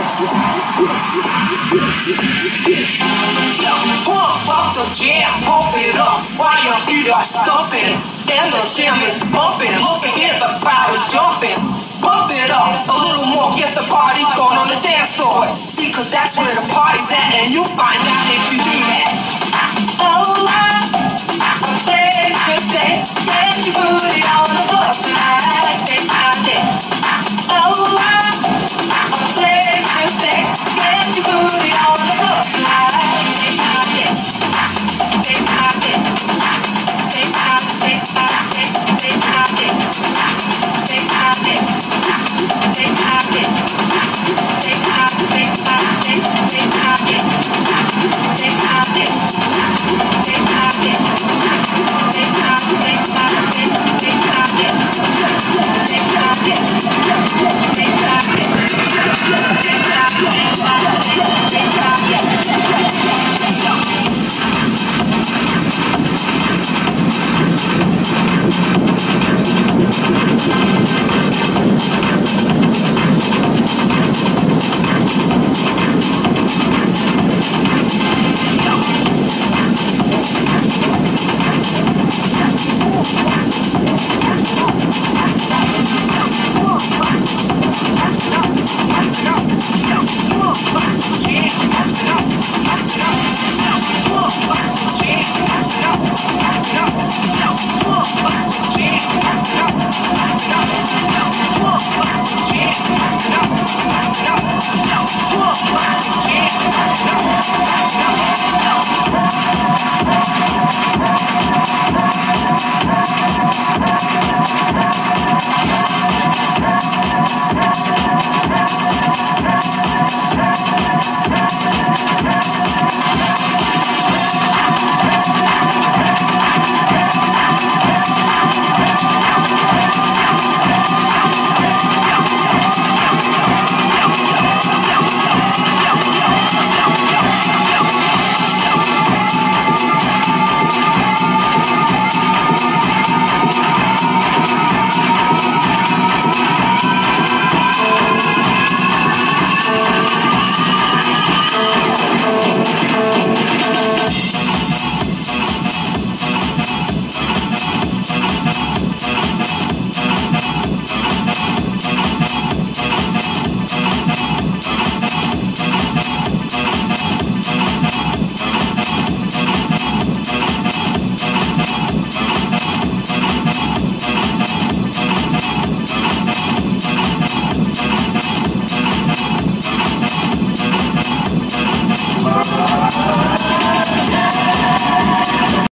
Pump up the jam, pump it up while your feet are stumping. And the jam is bumping, looking at the crowd is jumping. Pump it up a little more, get the party going on the dance floor. See, cause that's where the party's at, and you find out if you do that.